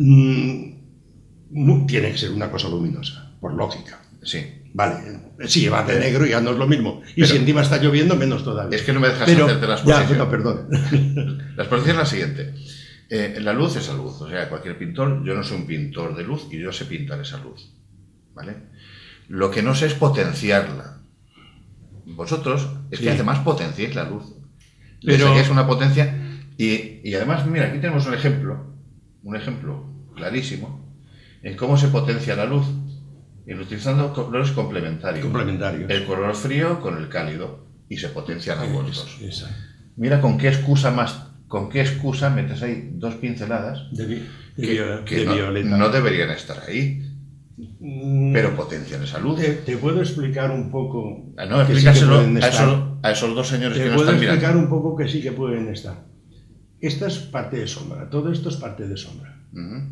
mmm, tiene que ser una cosa luminosa, por lógica. Sí. Vale, si va de negro ya no es lo mismo. Y pero, si encima está lloviendo, menos todavía. Es que no me dejas pero, hacerte la exposición. Ya, no, perdón. La exposición es la siguiente. Eh, la luz es la luz. O sea, cualquier pintor, yo no soy un pintor de luz y yo sé pintar esa luz. ¿Vale? Lo que no sé es potenciarla. Vosotros, es sí. que además potenciáis la luz. Pero es una potencia. Y, y además, mira, aquí tenemos un ejemplo, un ejemplo clarísimo, en cómo se potencia la luz. Y utilizando colores complementarios. Complementarios. El color frío con el cálido y se potencian ambos dos. Mira con qué excusa más, con qué excusa metes ahí dos pinceladas de, de, que, que de no, violeta. no deberían estar ahí, mm, pero potencian esa luz. Te, te puedo explicar un poco. Ah, no, explícaselo sí a, esos, a esos dos señores te que no están mirando. Te puedo explicar un poco que sí que pueden estar. Esta es parte de sombra, todo esto es parte de sombra. Uh-huh.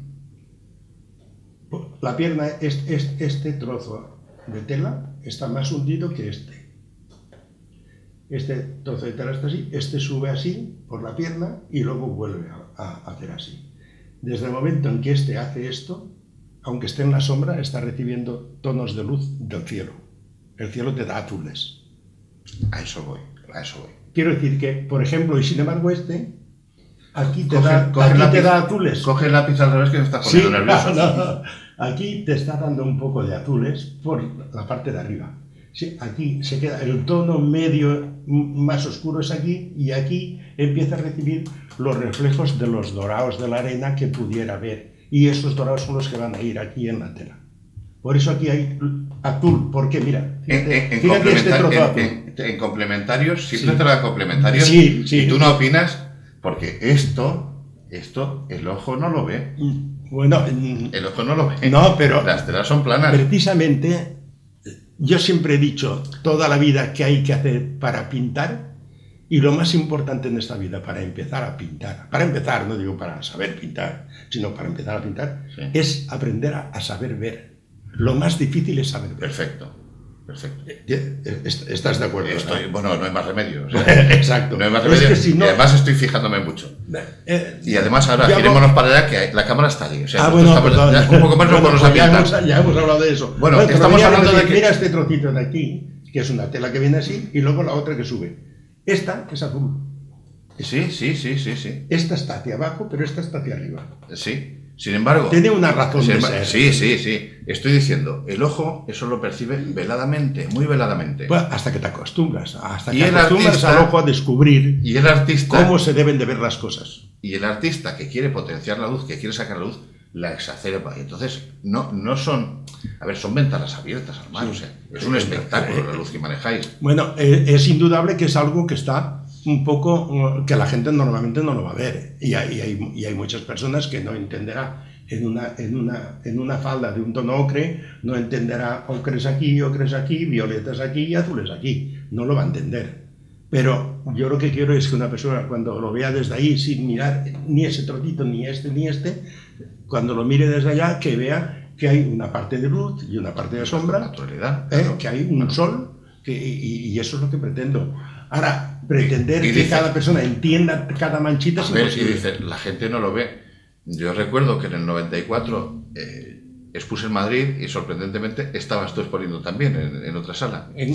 La pierna, este, este trozo de tela está más hundido que este. Este trozo de tela está así, este sube así por la pierna y luego vuelve a, a hacer así. Desde el momento en que este hace esto, aunque esté en la sombra, está recibiendo tonos de luz del cielo. El cielo te da azules. A eso voy, a eso voy. Quiero decir que, por ejemplo, y sin embargo este, aquí te, coge, da, coge aquí lápiz, te da azules. Coge el lápiz al revés que me está poniendo sí, nervioso. No, no. Aquí te está dando un poco de azules por la parte de arriba. Sí, aquí se queda el tono medio más oscuro es aquí y aquí empieza a recibir los reflejos de los dorados de la arena que pudiera ver. Y esos dorados son los que van a ir aquí en la tela. Por eso aquí hay, Azul, ¿por qué? Mira, fíjate, en, en, fíjate este trozo en, azul. En, en complementarios, siempre Sí. te lo dan complementarios. Sí, sí. Y tú no opinas, porque esto, esto, el ojo no lo ve. Bueno, el ojo no lo ve. No, pero las telas son planas. Precisamente, yo siempre he dicho toda la vida que hay que hacer para pintar, y lo más importante en esta vida para empezar a pintar, para empezar, no digo para saber pintar, sino para empezar a pintar, sí. es aprender a, a saber ver. Lo más difícil es saber ver. Perfecto, perfecto. ¿Estás de acuerdo? Estoy, ¿no? Bueno, no hay más remedio. O sea, exacto. No hay más remedio. Es que si no, y además estoy fijándome mucho. Eh, y además ahora girémonos para allá, que la cámara está allí. O sea, ah, bueno, estamos, perdón. Ya, un poco más bueno, nos pues ya, hemos, ya hemos hablado de eso. Bueno, bueno estamos hablando de que... que... Mira este trocito de aquí, que es una tela que viene así, y luego la otra que sube. Esta es azul. Sí, sí, sí, sí, sí. Esta está hacia abajo, pero esta está hacia arriba. Sí, sin embargo... Tiene una razón sin de embargo, ser. Sí, sí, sí. Estoy diciendo, el ojo eso lo percibe veladamente, muy veladamente. Pues hasta que te acostumbras, hasta y que el acostumbras artista, al ojo a descubrir y el artista, cómo se deben de ver las cosas. Y el artista que quiere potenciar la luz, que quiere sacar la luz, la exacerba. Y entonces, no, no son... A ver, son ventanas abiertas, hermano. Sí. O sea, es un espectáculo la luz que manejáis. Bueno, eh, es indudable que es algo que está un poco... que la gente normalmente no lo va a ver. Y hay, y hay, y hay muchas personas que no entenderá en una, en, una, en una falda de un tono ocre, no entenderá ocres aquí, ocres aquí, violetas aquí y azules aquí. No lo va a entender. Pero yo lo que quiero es que una persona, cuando lo vea desde ahí, sin mirar ni ese trocito, ni este, ni este, cuando lo mire desde allá, que vea que hay una parte de luz y una parte de sombra, naturalidad, ¿eh? claro, que hay un claro. sol, que, y, y eso es lo que pretendo. Ahora, pretender y, y que dice, cada persona entienda cada manchita es ver, imposible. Y dice, la gente no lo ve. Yo recuerdo que en el noventa y cuatro eh, expuse en Madrid y sorprendentemente estabas tú exponiendo también en, en otra sala. ¿En,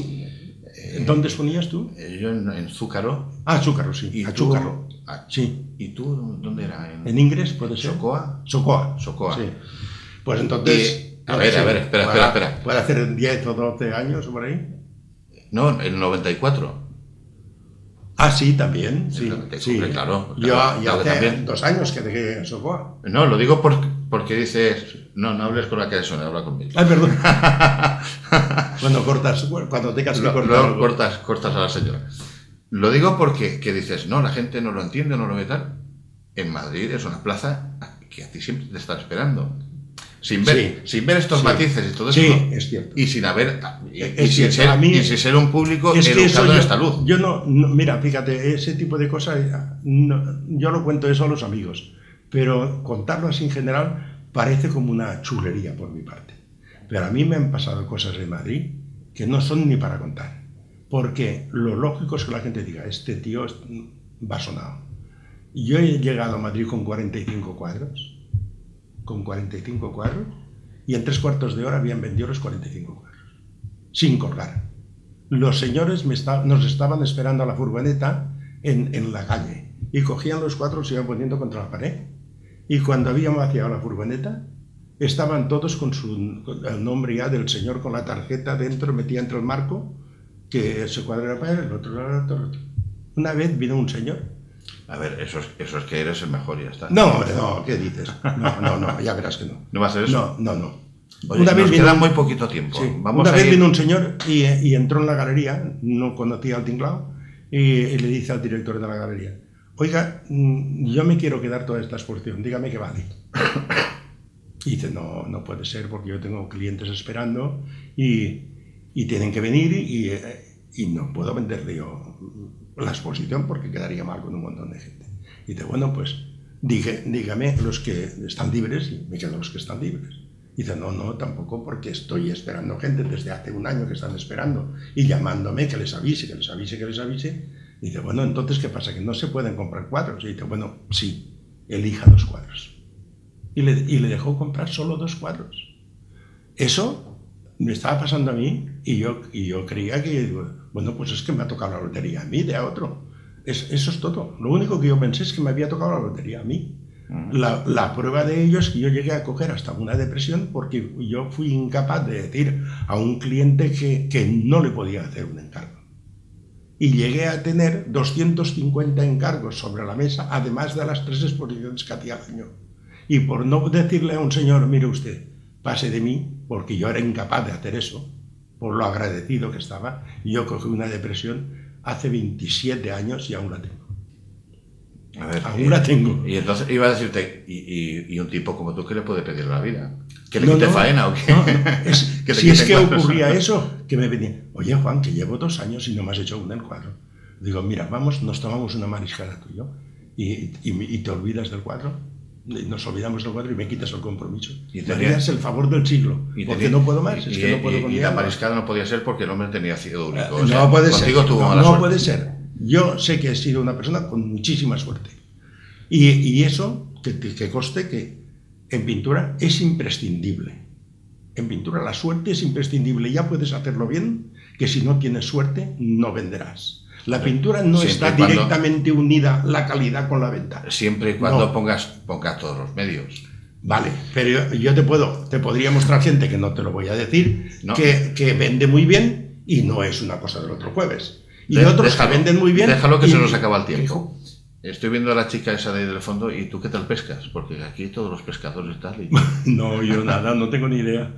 eh, ¿Dónde exponías tú? Yo en, en Zúcaro. Ah, Zúcaro, sí. Y a tú, Zúcaro. Ah, sí. ¿Y tú dónde era? ¿En, ¿En Ingres puede ser? ¿Socoa? Socoa. Socoa. Sí. Pues entonces... Y, a ver, a ver, espera, espera, espera. ¿Puede hacer diez o doce años o por ahí? No, en el noventa y cuatro. Ah, sí, también. Sí, noventa y cuatro, sí. Claro, Yo claro, ya hace también. dos años que dejé Socoa. No, lo digo por, porque dices... No, no hables con la que de suena, habla conmigo. Ay, perdón. Cuando cortas, cuando tengas que lo, cortar. Lo cortas, cortas a la señora. Lo digo porque que dices, no, la gente no lo entiende, no lo ve tal. En Madrid es una plaza que a ti siempre te están esperando. Sin ver, sí, sin ver estos sí. matices y todo eso. Sí, ¿no? es cierto. Y sin haber. Y, es y, sin, ser, mí, y sin ser un público es que educado yo, en esta luz. Yo no, no. Mira, fíjate, ese tipo de cosas. No, yo lo cuento eso a los amigos. Pero contarlo así en general parece como una churrería por mi parte. Pero a mí me han pasado cosas en Madrid que no son ni para contar. Porque lo lógico es que la gente diga, este tío va sonado. Yo he llegado a Madrid con cuarenta y cinco cuadros, con cuarenta y cinco cuadros, y en tres cuartos de hora habían vendido los cuarenta y cinco cuadros, sin colgar. Los señores me está, nos estaban esperando a la furgoneta en, en la calle, y cogían los cuadros y se iban poniendo contra la pared. Y cuando habíamos vaciado la furgoneta, estaban todos con, su, con el nombre ya del señor con la tarjeta dentro, metía entre el marco, que ese cuadro era para él, el otro era para el otro. Una vez vino un señor. A ver, eso es, eso es que eres el mejor y ya está. No, hombre, no, ¿qué dices? No, no, no, ya verás que no. ¿No va a ser eso? No, no, no. Oye, una vez nos vino, queda muy poquito tiempo. Sí, Vamos una a vez ir... vino un señor y, y entró en la galería, no conocía al tinglao, y, y le dice al director de la galería, oiga, yo me quiero quedar toda esta exposición, dígame qué vale. Y dice, no, no puede ser porque yo tengo clientes esperando y, y tienen que venir y, y no puedo venderle yo la exposición porque quedaría mal con un montón de gente. Y dice, bueno, pues dije, dígame los que están libres y me quedo los que están libres. Y dice, no, no, tampoco porque estoy esperando gente desde hace un año que están esperando y llamándome que les avise, que les avise, que les avise. Y dice, bueno, entonces, ¿qué pasa? ¿Que no se pueden comprar cuadros? Y dice, bueno, sí, elija dos cuadros. Y le, y le dejó comprar solo dos cuadros. Eso me estaba pasando a mí y yo, y yo creía que, bueno, pues es que me ha tocado la lotería a mí, de a otro. Es, eso es todo. Lo único que yo pensé es que me había tocado la lotería a mí. La, la prueba de ello es que yo llegué a coger hasta una depresión porque yo fui incapaz de decir a un cliente que, que no le podía hacer un encargo. Y llegué a tener doscientos cincuenta encargos sobre la mesa, además de las tres exposiciones que hacía al año. Y por no decirle a un señor, mire usted, pase de mí, porque yo era incapaz de hacer eso, por lo agradecido que estaba. Y yo cogí una depresión hace veintisiete años y aún la tengo. A ver, aún y, la tengo. Y entonces iba a decirte, y, y, y un tipo como tú, ¿qué le puede pedir a la vida? ¿Que le no, quite no, faena o qué? No, no. Es, que si es que cuadros. ocurría eso, que me venía, oye Juan, que llevo dos años y no me has hecho un del cuadro. Digo, mira, vamos, nos tomamos una mariscada tú y yo, y, y, y te olvidas del cuadro, y nos olvidamos del cuadro y me quitas el compromiso. Y me harías el favor del siglo, y porque tenía, no puedo más, y, es que no puedo y, con y mi la alma. mariscada no podía ser porque el hombre tenía ácido úrico. Uh, o sea, no puede contigo ser, tuvo no, mala no suerte. puede ser. Yo sé que he sido una persona con muchísima suerte. Y, y eso, que, que conste que en pintura es imprescindible. En pintura la suerte es imprescindible. Ya puedes hacerlo bien, que si no tienes suerte no venderás. La pintura no siempre está cuando, directamente unida la calidad con la venta. Siempre y cuando no. pongas, pongas todos los medios. Vale, pero yo, yo te puedo, te podría mostrar gente, que no te lo voy a decir, no. que, que vende muy bien y no es una cosa del otro jueves. Y de, otros déjalo, que venden muy bien. Déjalo que y, se nos acaba el tiempo. Hijo. Estoy viendo a la chica esa de ahí del fondo, ¿y tú qué tal pescas? Porque aquí todos los pescadores tal. Y... No, yo nada, no tengo ni idea.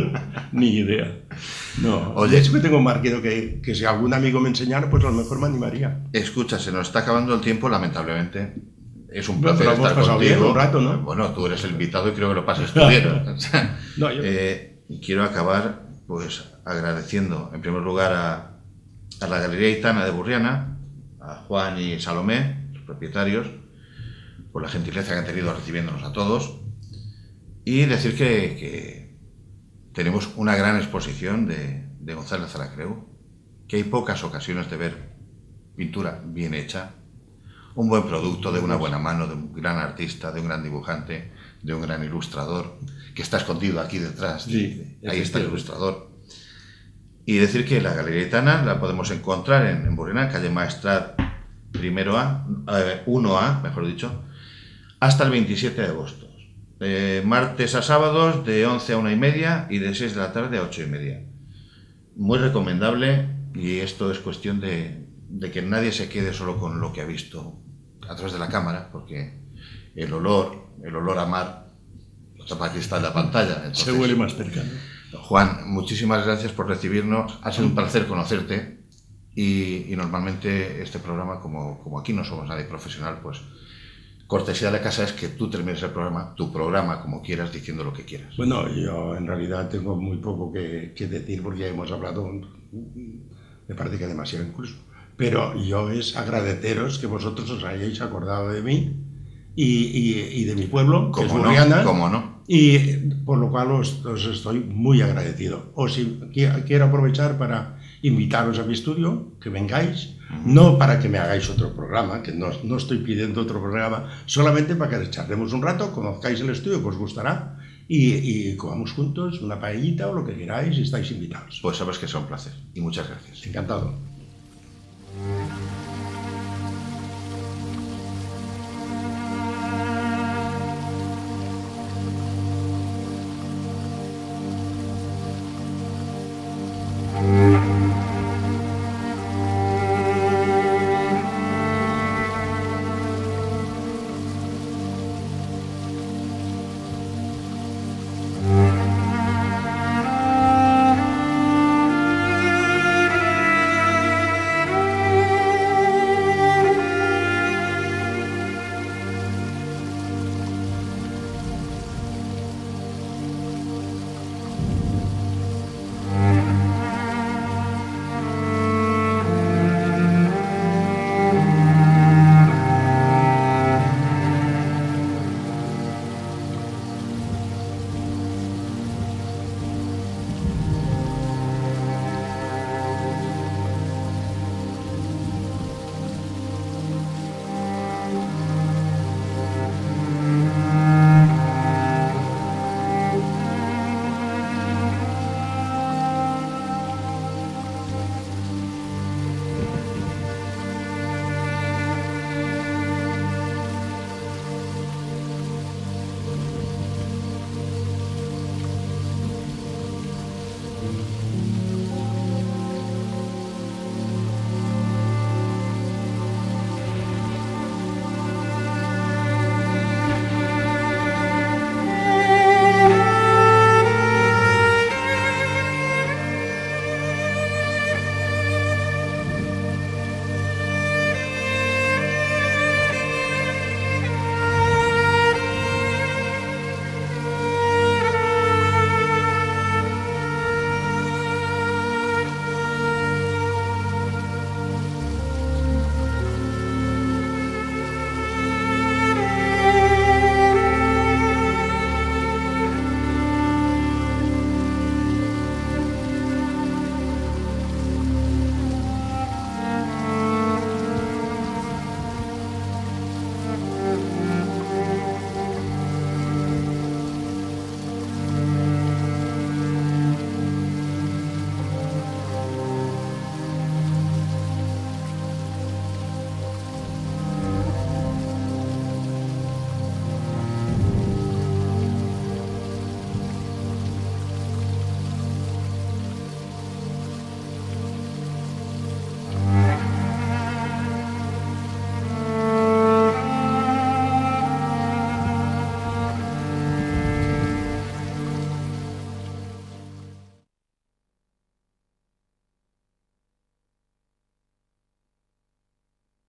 Ni idea. No. Oye, de hecho que tengo marcado que, que si algún amigo me enseñara, pues a lo mejor me animaría. Escucha, se nos está acabando el tiempo, lamentablemente. Es un Bueno, placer pero estar hemos pasado contigo. bien un rato, ¿no? Bueno, tú eres el invitado y creo que lo pases tú bien. no, yo... eh, quiero acabar pues agradeciendo en primer lugar a, a la Galería Aitana de Burriana, a Juan y Salomé, los propietarios, por la gentileza que han tenido recibiéndonos a todos, y decir que, que tenemos una gran exposición de, de González Zaracreu, que hay pocas ocasiones de ver pintura bien hecha, un buen producto de una buena mano, de un gran artista, de un gran dibujante, de un gran ilustrador, que está escondido aquí detrás. Sí, ahí está el ilustrador. Y decir que la Galería Aitana la podemos encontrar en, en Burriana, calle Maestrat primero A, eh, uno A, mejor dicho, hasta el veintisiete de agosto. De martes a sábados, de once a una y media y de seis de la tarde a ocho y media. Muy recomendable, y esto es cuestión de, de que nadie se quede solo con lo que ha visto a través de la cámara, porque el olor, el olor a mar, lo tapa cristal de la pantalla. Entonces, se huele más cercano. Juan, muchísimas gracias por recibirnos. Ha sido un placer conocerte y, y normalmente este programa, como, como aquí no somos nadie profesional, pues cortesía de la casa es que tú termines el programa, tu programa, como quieras, diciendo lo que quieras. Bueno, yo en realidad tengo muy poco que, que decir porque ya hemos hablado, me parece que demasiado incluso. Pero yo es agradeceros que vosotros os hayáis acordado de mí y, y, y de mi pueblo, que es Burriana. No, ¿cómo no? Y por lo cual os, os estoy muy agradecido. Os quiero aprovechar para invitaros a mi estudio, que vengáis, uh-huh. no para que me hagáis otro programa, que no, no estoy pidiendo otro programa, solamente para que charlemos un rato, conozcáis el estudio, que os gustará, y, y comamos juntos una paellita o lo que queráis y estáis invitados. Pues sabes que es un placer y muchas gracias. Encantado.